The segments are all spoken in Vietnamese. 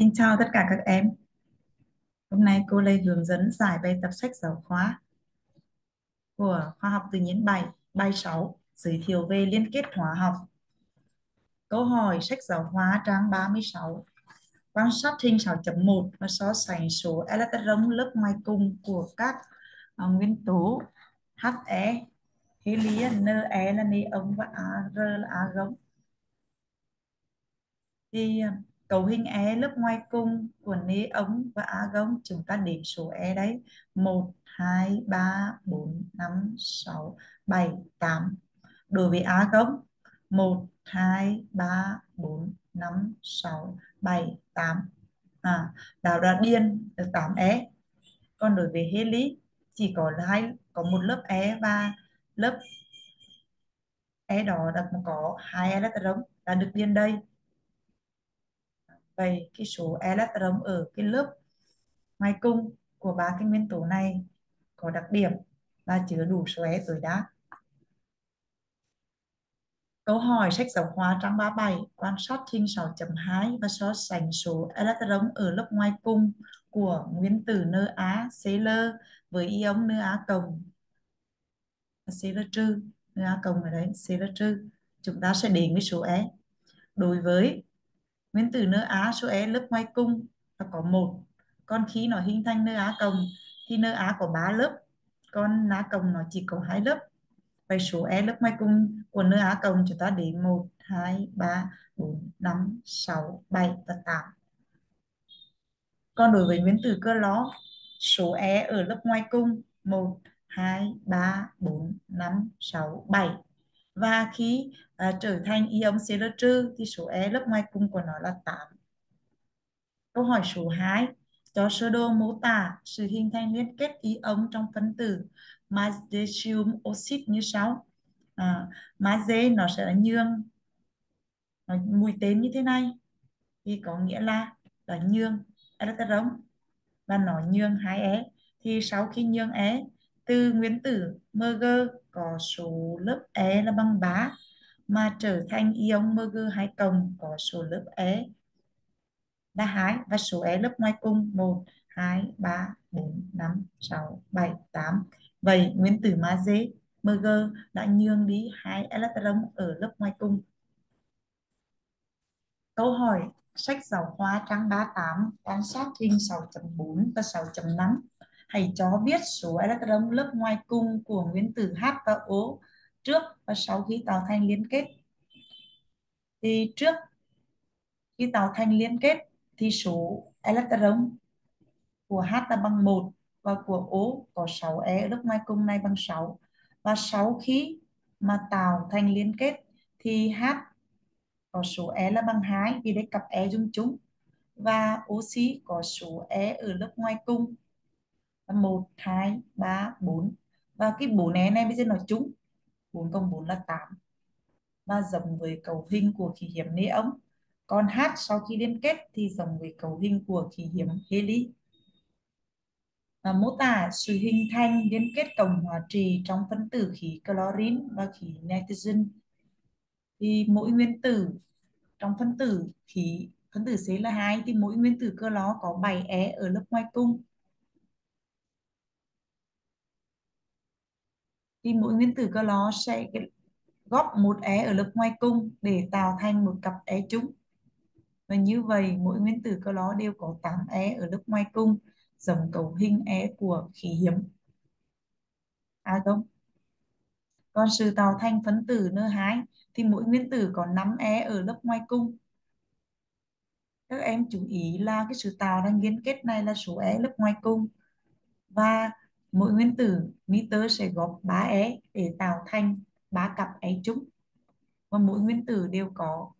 Xin chào tất cả các em. Hôm nay cô Lê hướng dẫn giải bài tập sách giáo khoa của khoa học tự nhiên 7, bài 6, giới thiệu về liên kết hóa học. Câu hỏi sách giáo khoa trang 36. Quan sát hình 6.1 và so sánh số electron lớp ngoài cùng của các nguyên tố He, helium, Ne là neon và Ar là argon. Cấu hình E lớp ngoài cùng của neon và argon chúng ta đếm số E đấy: 1, 2, 3, 4, 5, 6, 7, 8. Đối với argon: 1, 2, 3, 4, 5, 6, 7, 8. Đạo đã điền được 8 E. Còn đối với heli chỉ có một lớp E, và lớp E đó đã có 2 electron đã được điền đây. Vậy cái số electron ở cái lớp ngoài cùng của ba cái nguyên tố này có đặc điểm là chứa đủ số E tối đa. Câu hỏi sách giáo khoa trang 37, quan sát hình 6.2 và so sánh số electron ở lớp ngoài cùng của nguyên tử NaCl với ion Na cộng, Cl trừ, Na cộng ở đấy, Cl trừ. Chúng ta sẽ đến với số E. Đối với nguyên tử Na, số E lớp ngoài cùng là có một. Còn khi nó hình thành Na cộng thì Na có 3 lớp, còn Na cộng nó chỉ có 2 lớp. Vậy số E lớp ngoài cùng của Na cộng chúng ta đến 1, 2, 3, 4, 5, 6, 7 và 8. Còn đối với nguyên tử clo, số E ở lớp ngoài cùng 1, 2, 3, 4, 5, 6, 7. Và khi trở thành ion Cl trừ thì số E lớp ngoài cùng của nó là 8. Câu hỏi số 2, cho sơ đồ mô tả sự hình thành liên kết ion trong phân tử magnesium oxide như sau. Magie nó sẽ là nhương, nó mũi tên như thế này thì có nghĩa là nhương electron, và nó nhường 2 E. Thì sau khi nhường E, từ nguyên tử Mg có số lớp E là bằng 3 mà trở thành ion Mg2 cộng có số lớp E là 2, và số E lớp ngoài cùng 1, 2, 3, 4, 5, 6, 7, 8. Vậy nguyên tử magie Mg đã nhường đi 2 electron ở lớp ngoài cùng. Câu hỏi sách giáo khoa trang 38, quan sát hình 6.4 và 6.5. Hãy cho biết số electron lớp ngoài cùng của nguyên tử H và O trước và sau khi tạo thành liên kết. Thì trước khi tạo thành liên kết thì số electron của H là bằng 1 và của O có 6 E lớp ngoài cùng này bằng 6. Và sau khi mà tạo thành liên kết thì H có số E là bằng 2 vì đây cặp E dung chung, và oxy có số E ở lớp ngoài cùng là 1, 2, 3, 4. Và cái 4 E này bây giờ nó chung, 4 cộng 4 là 8, và giống với cấu hình của khí hiếm neon. Còn H sau khi liên kết thì giống với cấu hình của khí hiếm heli. Và mô tả sự hình thành liên kết cộng hóa trì trong phân tử khí chlorine và khí nitrogen. Thì mỗi nguyên tử trong phân tử C là 2 thì mỗi nguyên tử clo có 7 E ở lớp ngoài cùng. Thì mỗi nguyên tử clo sẽ góp một E ở lớp ngoài cùng để tạo thành một cặp E chung. Và như vậy mỗi nguyên tử clo đều có 8 E ở lớp ngoài cùng, giống cấu hình E của khí hiếm atom. Còn sự tạo thành phân tử N2 thì mỗi nguyên tử có 5 E ở lớp ngoài cùng. Các em chú ý là cái sự tạo thành liên kết này là số E lớp ngoài cùng, và mỗi nguyên tử nitơ sẽ góp 3 E để tạo thành 3 cặp E chung, và mỗi nguyên tử đều có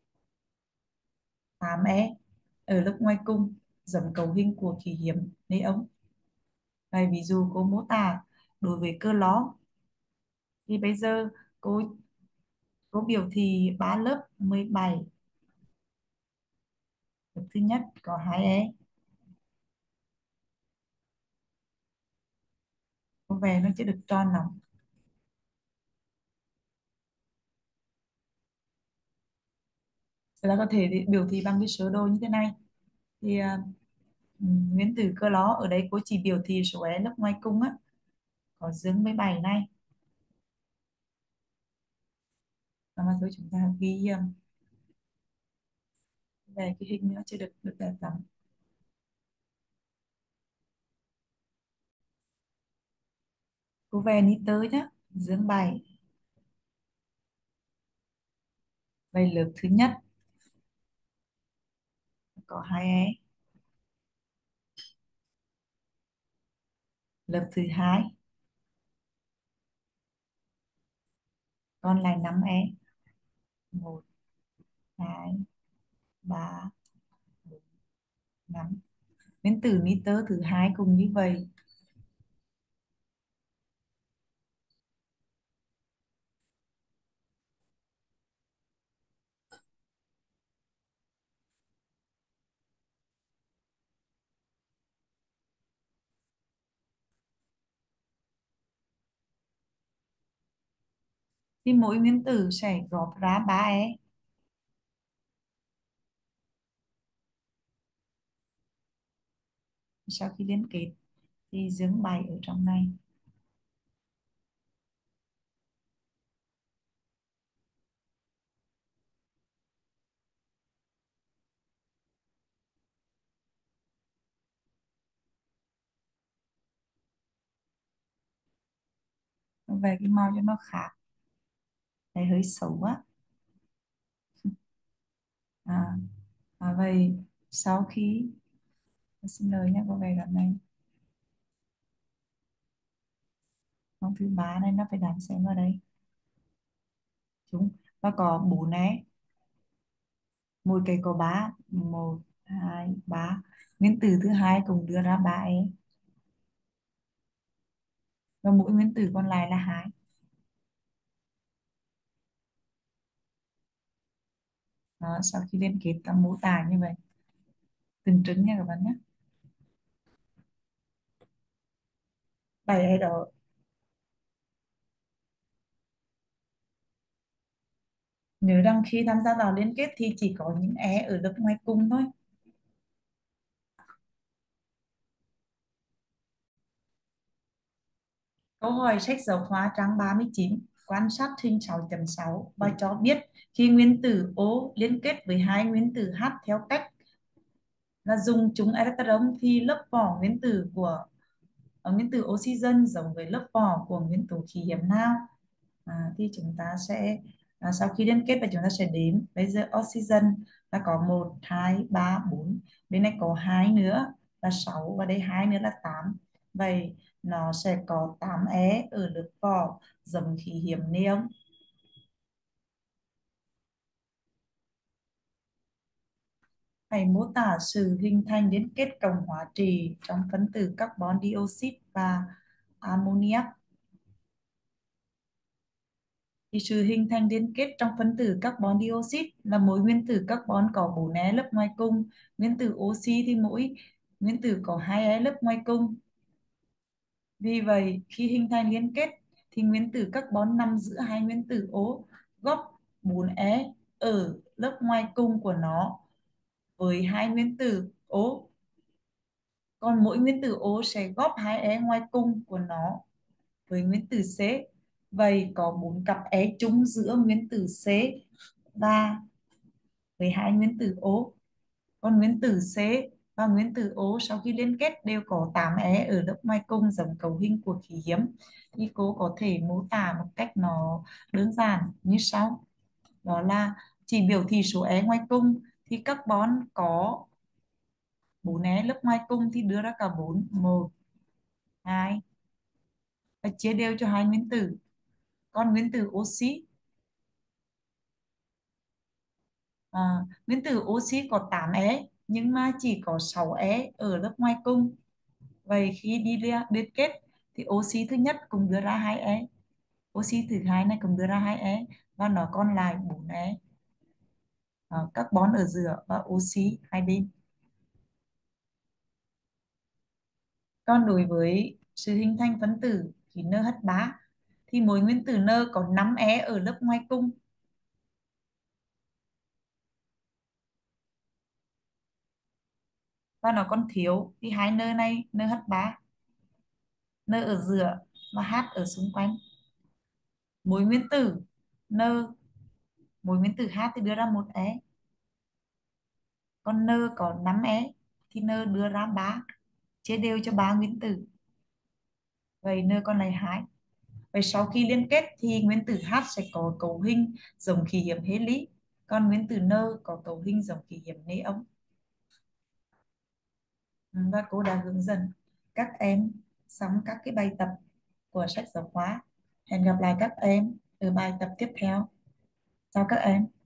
8 E ở lớp ngoài cùng, giống cấu hình của khí hiếm neon. Vậy ví dụ cô mô tả đối với cơ ló thì bây giờ cô biểu thị 3 lớp 17. Lớp thứ nhất có 2 E. Cô vẽ nó chưa được tròn lắm. Thế là có thể biểu thị bằng cái sơ đồ như thế này. Thì nguyên tử cơ nó ở đây cô chỉ biểu thị số é lớp ngoài cung á, có dương 17 này. Và mà thôi chúng ta ghi về cái hình nữa chưa được được đẹp lắm. Cô về nitơ nhá, dương 7. Vậy lớp thứ nhất có 2 é, lớp thứ hai còn lại 5 é. 1, 2, 3, 4, 5. Nguyên tử nitơ thứ hai cùng như vậy. Thì mỗi nguyên tử sẽ góp ra 3 é. Sau khi liên kết thì dương 7 ở trong này. Về cái màu cho nó khác, thấy hơi xấu á. à, vậy sau khi, xin lỗi nha, có vẻ đoạn này vòng thứ ba này nó phải đánh xem vào đây. Chúng và có 4 é, mỗi cây có 3, 1, 2, 3. Nguyên tử thứ hai cũng đưa ra 3 é, và mỗi nguyên tử còn lại là 2. Đó, sau khi liên kết ta mô tả như vậy từng trứng nha các bạn nhé. 7 é đó. Nhớ rằng khi tham gia vào liên kết thì chỉ có những é ở lớp ngoài cùng thôi. Câu hỏi sách giáo khoa trang 39, quan sát hình 6.6 và cho biết khi nguyên tử O liên kết với hai nguyên tử H theo cách là dùng chung electron thì lớp vỏ nguyên tử của nguyên tử oxygen giống với lớp vỏ của nguyên tử khí hiếm nào. Thì chúng ta sẽ sau khi liên kết và chúng ta sẽ đếm. Bây giờ oxygen là có 1, 2, 3, 4, bên này có 2 nữa là 6 và đây 2 nữa là 8. Vậy nó sẽ có 8 é ở lớp vỏ giống khí hiếm neon. Hãy mô tả sự hình thành liên kết cộng hóa trì trong phân tử carbon dioxide và ammoniac. Thì sự hình thành liên kết trong phân tử carbon dioxide là mỗi nguyên tử carbon có 4 é lớp ngoài cùng, nguyên tử oxy thì mỗi nguyên tử có 2 é lớp ngoài cùng. Vì vậy khi hình thành liên kết thì nguyên tử carbon nằm giữa hai nguyên tử O, góp 4 é ở lớp ngoài cùng của nó với hai nguyên tử O, còn mỗi nguyên tử O sẽ góp 2 é ngoài cùng của nó với nguyên tử C. Vậy có 4 cặp é chung giữa nguyên tử C và với hai nguyên tử O. Còn nguyên tử C và nguyên tử O sau khi liên kết đều có 8 é ở lớp ngoài cùng giống cấu hình của khí hiếm. Thì cô có thể mô tả một cách nó đơn giản như sau. Đó là chỉ biểu thị số é ngoài cùng thì carbon có 4 é lớp ngoài cùng thì đưa ra cả 4, 1, 2 và chia đều cho hai nguyên tử. Còn nguyên tử oxy, nguyên tử oxy có 8 é nhưng mà chỉ có 6 é ở lớp ngoài cùng. Vậy khi đi liên kết thì oxy thứ nhất cũng đưa ra 2 é, oxy thứ hai này cũng đưa ra 2 é và nó còn lại 4 é, carbon ở giữa và oxy hai bên. Còn đối với sự hình thành phân tử khí NH3 thì mỗi nguyên tử N có 5 é ở lớp ngoài cùng. và nó còn thiếu thì hai n này, NH3, N ở giữa và H ở xung quanh. Mỗi nguyên tử N, mỗi nguyên tử H thì đưa ra một e, còn N có 5 e thì N đưa ra 3, chia đều cho ba nguyên tử, vậy N còn lại 2. Vậy sau khi liên kết thì nguyên tử H sẽ có cấu hình giống khí hiếm heli, còn nguyên tử N có cấu hình giống khí hiếm neon. Và cô đã hướng dẫn các em xong các cái bài tập của sách giáo khoa. Hẹn gặp lại các em ở bài tập tiếp theo. Chào các em.